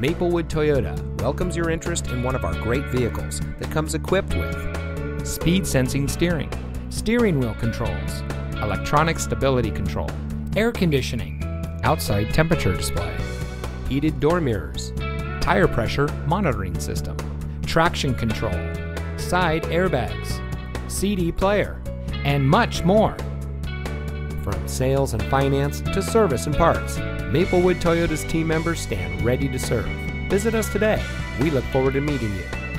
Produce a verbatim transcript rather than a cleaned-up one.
Maplewood Toyota welcomes your interest in one of our great vehicles that comes equipped with speed sensing steering, steering wheel controls, electronic stability control, air conditioning, outside temperature display, heated door mirrors, tire pressure monitoring system, traction control, side airbags, C D player, and much more. From sales and finance to service and parts, Maplewood Toyota's team members stand ready to serve. Visit us today. We look forward to meeting you.